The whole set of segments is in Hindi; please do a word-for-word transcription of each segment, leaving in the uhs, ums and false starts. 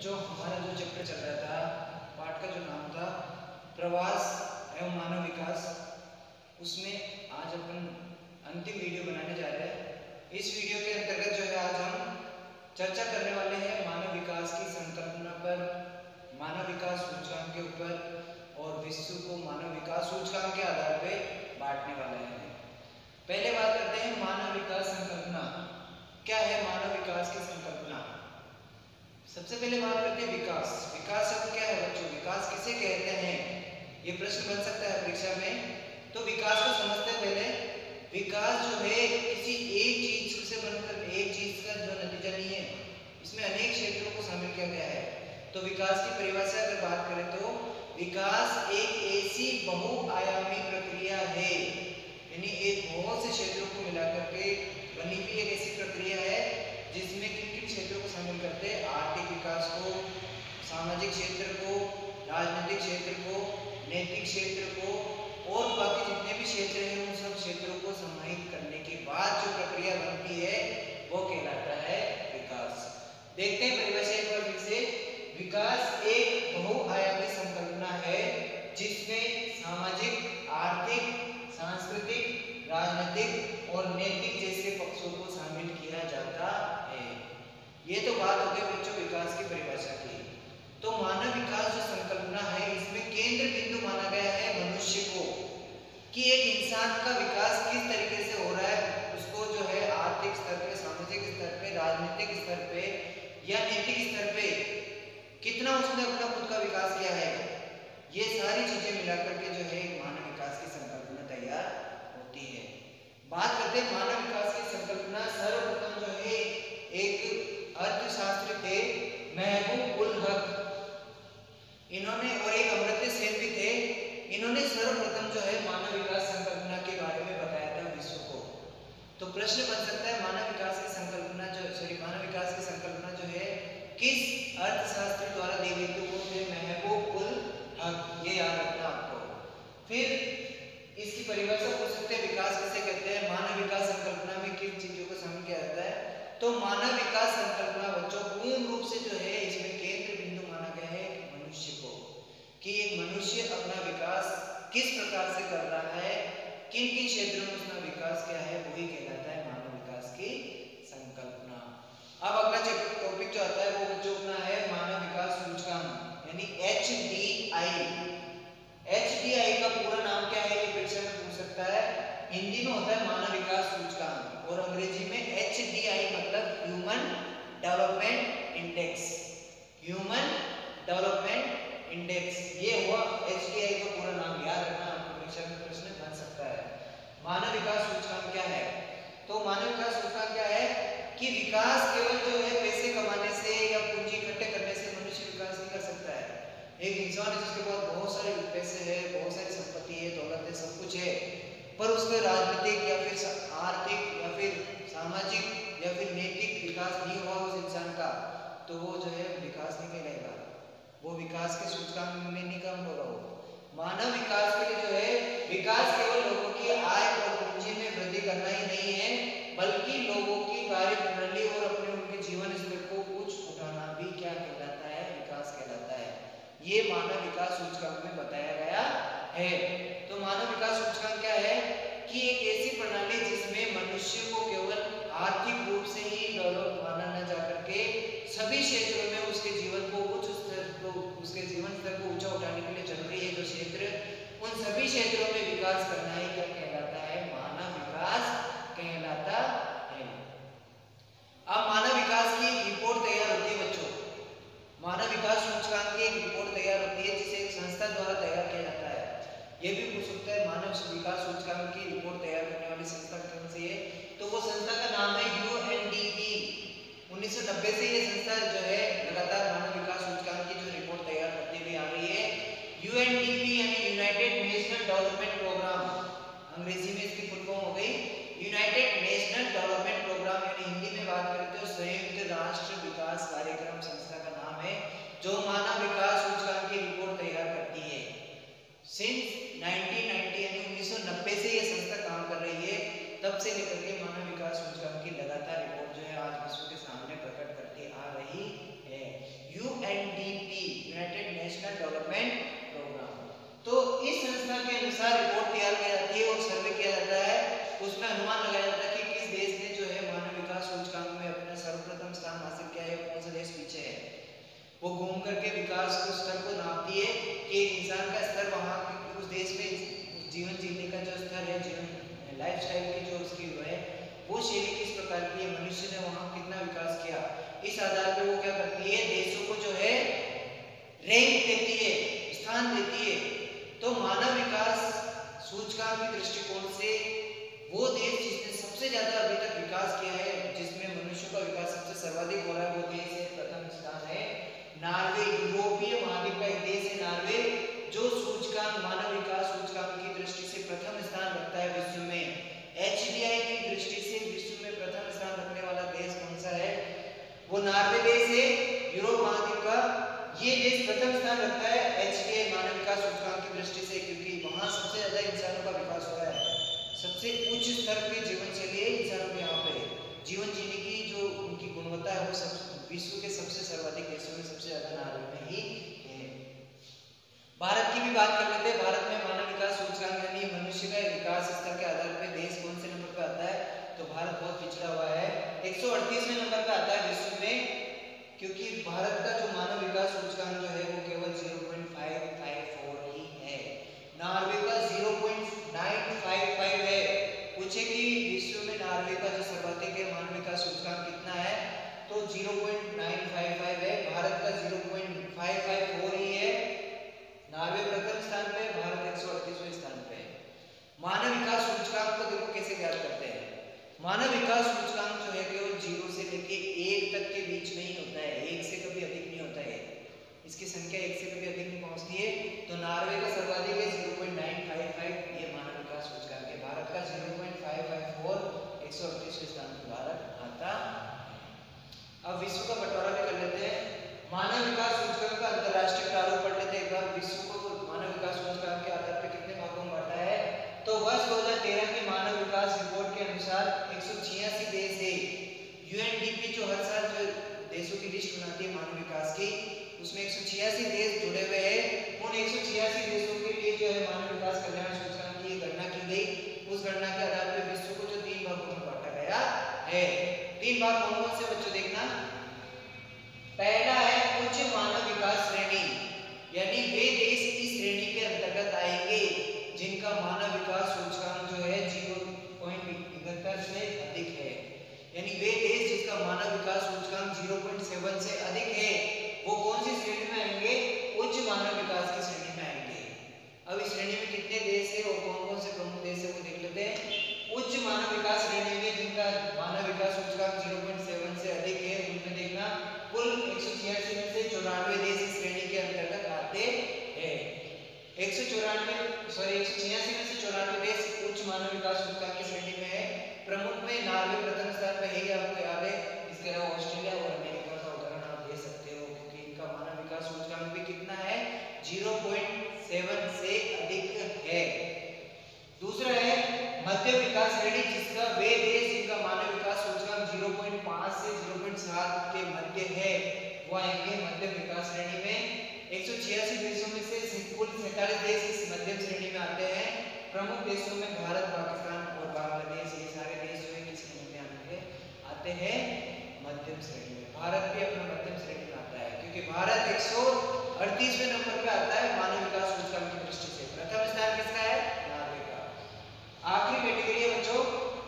बच्चों, हमारा जो चैप्टर चल रहा था, पाठ का जो नाम था प्रवास एवं मानव विकास, उसमें आज अपन अंतिम वीडियो बनाने जा रहे हैं। इस वीडियो के अंतर्गत जो है आज हम चर्चा करने वाले हैं मानव विकास की संकल्पना पर, मानव विकास सूचकांक के ऊपर और विश्व को मानव विकास सूचकांक के आधार पर बांटने वाले हैं। पहले बात करते हैं मानव विकास संकल्पना। क्या है मानव विकास की संकल्पना? सबसे पहले बात करते हैं विकास। विकास शब्द क्या है बच्चों? विकास किसे कहते हैं? ये प्रश्न बन सकता है परीक्षा में। तो विकास को समझते हैं पहले। विकास जो है किसी एक चीज से बनकर एक चीज का जो नतीजा नहीं है, इसमें अनेक क्षेत्रों को शामिल किया गया है। तो विकास की परिभाषा अगर बात करें तो विकास एक ऐसी बहुआयामी प्रक्रिया है, यानी एक बहुत से क्षेत्रों को मिलाकर के बनी हुई एक ऐसी प्रक्रिया है जिसमें किन किन क्षेत्रों को शामिल करते हैं? आर्थिक विकास को, सामाजिक क्षेत्र को, राजनीतिक क्षेत्र को, नैतिक क्षेत्र को और बाकी जितने भी क्षेत्र हैं उन सब क्षेत्रों को समाहित करने के बाद जो प्रक्रिया बनती है वो कहलाता है विकास। देखते हैं परिभाषा एक बार फिर से। विकास एक बहुआयामी संकल्पना है जिसमें सामाजिक, आर्थिक, सांस्कृतिक, राजनीतिक और नैतिक जैसे पक्षों को शामिल किया जाता है। ये तो बात हो गई बच्चों विकास की परिभाषा की। तो मानव विकास जो संकल्पना है इसमें केंद्र बिंदु माना गया है मनुष्य को, कि एक इंसान का विकास किस तरीके से हो रहा है, उसको जो है आर्थिक स्तर पे, सामाजिक स्तर पे, राजनीतिक स्तर पे या नैतिक स्तर पे कितना उसने अपना खुद का विकास किया है। ये सारी चीजें मिलाकर के जो है मानव विकास की संकल्पना तैयार होती है। बात करते हैं मानव विकास की संकल्पना। सर्वप्रथम जो है एक अर्थशास्त्री थे महबूब उल हक, इन्होंने, और एक अमर्त्य सेन भी थे, इन्होंने सर्वप्रथम जो है मानव विकास संकल्पना के बारे में बताया था विश्व को। तो प्रश्न बन सकता है मानव विकास की संकल्पना जो सॉरी मानव विकास की संकल्पना जो है किस अर्थशास्त्री द्वारा दी गई थी? वो थे महबूब उल हक। ये याद रखना आपको। फिर इसकी परिभाषा पूछ सकते हैं विकास किसे कहते हैं? मानव विकास संकल्पना में किन चीजों को शामिल किया जाता है? तो मानव विकास संकल्पना बच्चों पूर्ण रूप से जो है इसमें केंद्र बिंदु माना गया है मनुष्य को, कि एक मनुष्य अपना विकास किस प्रकार से कर रहा है, किन किन क्षेत्रों में उसका विकास क्या है, वही कहलाता है मानव विकास की संकल्पना। अब अगला टॉपिक जो आता है वो बच्चों अपना है मानव विकास सूचकांक, यानी H D I. H D I का पूरा नाम क्या है? ये परीक्षा में पूछ सकता है। हिंदी में होता है मानव विकास सूचकांक और अंग्रेजी में एच डी आई मतलब human development index. Human development index, ये हुआ एच डी आई का पूरा नाम। याद रखना, आपको परीक्षा में प्रश्न बन सकता है। मानव विकास सूचकांक क्या है? तो मानव विकास सूचकांक क्या है कि विकास केवल जो है पैसे कमाने से या पूंजी इकट्ठे करने से मनुष्य विकास नहीं कर सकता है। एक इंसान है जिसके पास बहुत सारे पैसे है, बहुत सारी संपत्ति है, दौलत है, सब कुछ है, पर उसका राजनीतिक या फिर आर्थिक या फिर सामाजिक या फिर नैतिक विकास नहीं हुआ उस इंसान का, तो वो जो है विकास नहीं कहलाएगा, वो विकास के सूचकांक में नहीं कम होगा। वो मानव विकास के लिए जो है विकास केवल लोगों की आय और पूंजी में वृद्धि करना ही नहीं है, बल्कि लोगों की कार्य प्रणाली और अपने उनके जीवन स्तर को कुछ उठाना भी क्या कहलाता है? विकास कहलाता है। ये मानव विकास सूचकांक में बताया गया है। तो मानव विकास सूचकांक क्या है कि एक ऐसी प्रणाली जिसमें मनुष्य को केवल आर्थिक रूप से ही डेवलप माना न जाकर के सभी क्षेत्रों में उसके जीवन को उच्च स्तर को उसके जीवन स्तर को ऊंचा उठाने के लिए जरूरी है जो क्षेत्र, उन सभी क्षेत्रों में विकास करना ही क्या कहलाता है? मानव विकास कहलाता है। अब मानव विकास की एक रिपोर्ट तैयार होती है बच्चों। मानव विकास सूचकांक की एक रिपोर्ट तैयार होती है जिसे एक संस्था द्वारा तैयार किया जाता है। ये भी पूछ सकता है मानव विकास सूचकांक की रिपोर्ट तैयार करने वाली संस्था कौन सी है? तो वो संस्था का नाम है यू स्टाइल की जो उसकी है वो शैली किस प्रकार की है, मनुष्य ने वहाँ कितना विकास किया, इस आधार पर वो क्या करती है, देशों को जो है रैंक देती है, स्थान देती है। तो मानव विकास सूचकांक के दृष्टिकोण से वो देश जिसने सबसे ज्यादा अभी तक विकास किया है, जिसमें मनुष्य का विकास सबसे सर्वाधिक हो रहा है, वो देश है, प्रथम स्थान है नॉर्वे। यूरोपीय महाद्वीप का एक देश है नॉर्वे, जो सूचकांक मानव विकास सूचकांक की दृष्टि से प्रथम स्थान रखता है विश्व में। एचडीआई की दृष्टि से विश्व में प्रथम स्थान रखने वाला देश कौन सा है, वो नॉर्वे देश है, यूरोप महाद्वीप का ये देश प्रथम स्थान रखता है एचडीआई मानव विकास सूचकांक की दृष्टि से, क्योंकि वहां सबसे ज्यादा इंसानों का विकास हुआ है, सबसे उच्च स्तर की जीवन शैली है इंसानों के यहाँ पे, जीवन जीने की जो उनकी गुणवत्ता है वो सब विश्व के सबसे सर्वाधिक देशों में सबसे ज्यादा नॉर्वे में ही है। भारत की भी बात कर लेते हैं। भारत में मानव विकास सूचकांक यानी मनुष्य का विकास स्तर के आधार पर देश कौन से नंबर पे आता है, तो भारत बहुत पिछड़ा हुआ है, एक सौ अड़तीसवें नंबर पे आता है विश्व में, क्योंकि भारत का जो मानव विकास सूचकांक जो है वो केवल zero point five five four ही है, नॉर्वे का zero point nine five five है। पूछे कि विश्व में नॉर्वे का जो सर्वाधिक है मानव विकास सूचकांक कितना है, तो zero point nine five five है, भारत का zero point five five four ही है। नॉर्वे प्रथम स्थान पे, भारत एक सौ अड़तीसवें स्थान पे है। मानव विकास सूचकांक को देखो कैसे ज्ञात करते हैं। मानव विकास सूचकांक जो है केवल जीरो से लेके एक तक के बीच में ही होता है, एक से कभी अधिक नहीं होता है, इसकी संख्या एक से कभी अधिक नहीं पहुंचती है। तो नॉर्वे का सर्वाधिक है zero point nine five five, ये मानव विकास सूचकांक है। भारत का zero point five five four, एक सौ अड़तीसवें स्थान पर भारत आता। अब विश्व का बंटवारा भी कर लेते हैं। मानव विकास सूचकांक का अंतरराष्ट्रीय प्रारूप पढ़ लेते हैं एक बार। विश्व को मानव विकास सूचकांक के आधार पर कितने भागों में बांटा है, तो वर्ष दो हज़ार तेरह की मानव विकास रिपोर्ट के अनुसार एक सौ छियासी देश है। यूएनडीपी जो हर साल जो देशों की लिस्ट बनाती है मानव विकास की, उसमें एक सौ छियासी देश जुड़े हुए हैं। उन एक सौ छियासी देशों के लिए जो है मानव विकास कल्याण सूचकांक की गणना की गई। उस गणना के आधार पर विश्व को जो तीन भागों में बांटा गया है। तीन भाग कौन कौन से बच्चों देखना, पहला है उच्च मानव विकास श्रेणी, यानी वे देश इस श्रेणी के अंतर्गत आएंगे जिनका मानव विकास सूचकांक जो है ज़ीरो पॉइंट इकहत्तर से अधिक है, यानी वे देश जिसका मानव विकास सूचकांक ज़ीरो पॉइंट सेवन से अधिक है वो कौन सी श्रेणी में आएंगे, उच्च मानव विकास की श्रेणी में आएंगे। अब इस श्रेणी में कितने देश है और कौन कौन से प्रमुख देश है वो देख लेते हैं। उच्च मानव विकास श्रेणी में जिनका मानव विकास सूचकांक ज़ीरो पॉइंट सेवन से अधिक है उनमें देखना कुल एक सौ छियासी में से चौरानवे देश इस श्रेणी के अंतर्गत आते हैं। एक सौ चौरानवे सॉरी एक सौ छियासी में से चौरानवे देश उच्च मानव विकास सूचकांक की श्रेणी में है। प्रमुख में नॉर्वे प्रथम स्थान पर है, आपको याद है। इसके अलावा ऑस्ट्रेलिया और अमेरिका का उदाहरण आप दे सकते हो, क्योंकि इनका मानव विकास सूचकांक भी कितना है, ज़ीरो पॉइंट सेवन से अधिक है। दूसरा है मध्य विकास श्रेणी, जिसका वे देश जिनका मानव विकास सूचकांक ज़ीरो पॉइंट फाइव से ज़ीरो पॉइंट सेवन के मध्य है वो आएंगे मध्य विकास श्रेणी में। एक सौ छियासी देशों में से कुल सैंतालीस देश इस मध्यम श्रेणी में आते हैं। प्रमुख देशों में भारत, पाकिस्तान और बांग्लादेश, ये सारे देश जो है किस श्रेणी में आते हैं, आते हैं मध्यम श्रेणी में। भारत भी अपना मध्यम श्रेणी में आता है, क्योंकि भारत एक सौ अड़तीसवें नंबर पे आता है मानव विकास सूचकांक की दृष्टि से। प्रथम स्थान किसका है, नॉर्वे का। आखिरी कैटेगरी है बच्चों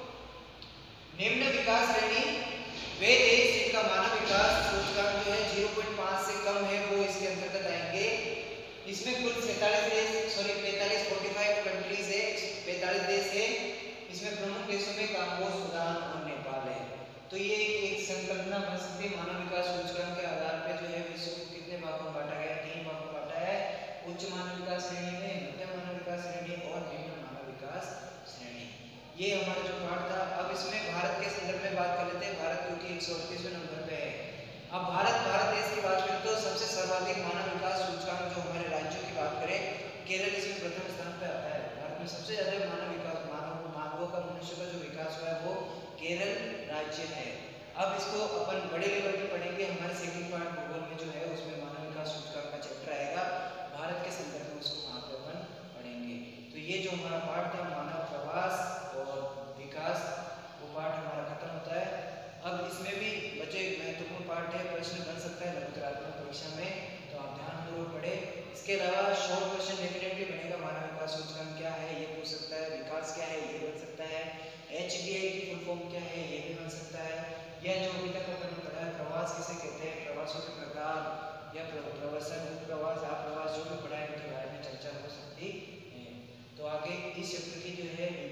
निम्न विकास श्रेणी, वे देश जिनका मानव विकास सूचकांक जो है ज़ीरो पॉइंट फाइव से कम है वो इसके अंतर्गत आएंगे। इसमें कुल सैंतालीस देश सॉरी पैंतालीस पैंतालीस कंट्रीज है, पैंतालीस देश है। इसमें प्रमुख देशों में कंबोज, सूडान और नेपाल है। तो ये एक संकल्पना बन सकती है मानव विकास सूचकांक के आधार पर जो है विश्व को कितने भागों में बांटा गया, तीन भागों में बांटा है, उच्च मानव विकास श्रेणी में, मध्यम मानव विकास श्रेणी और निम्न मानव विकास श्रेणी। ये हमारा जो पाठ था। अब इसमें भारत के संदर्भ में बात कर लेते हैं। भारत क्योंकि एक सौ अड़तीसवें नंबर पे है। अब भारत भारत देश की बात करें तो सबसे सर्वाधिक मानव विकास सूचकांक जो हमारे राज्यों की बात करें, केरल इसमें प्रथम स्थान पे आता है। भारत में सबसे ज्यादा मानव विकास मानव मानवों का मनुष्य का जो विकास हुआ है वो केरल राज्य है। अब इसको अपन बड़े लेवल पे पढ़ेंगे। हमारे सेकंड पार्ट भूगोल में जो है उसमें मानव विकास सूचकांक का चैप्टर आएगा, भारत के संदर्भ में उसको वहाँ पे अपन पढ़ेंगे। तो ये जो हमारा पाठ था मानव प्रवास और विकास, वो पाठ हमारा खत्म होता है। अब इसमें भी बचे महत्वपूर्ण पार्ट है, प्रश्न बन सकता है लघुतरात्मक परीक्षा में, तो आप ध्यानपूर्वक पढ़े। इसके अलावा शॉर्ट क्वेश्चन डेफिनेटली बनेगा, मानव विकास सूचकांक क्या है ये पूछ सकता है, विकास क्या है ये बन सकता है। एच बी आई की फुल फॉर्म क्या है ये भी बन सकता है, या जो अभी तक अपन ने पढ़ा है प्रवास किसे कहते हैं, प्रवासों के प्रकार या प्रवासन, प्रवास, आप्रवास, जो भी पढ़ा है उनके बारे में चर्चा हो सकती है। तो आगे इस चैप्टर की जो है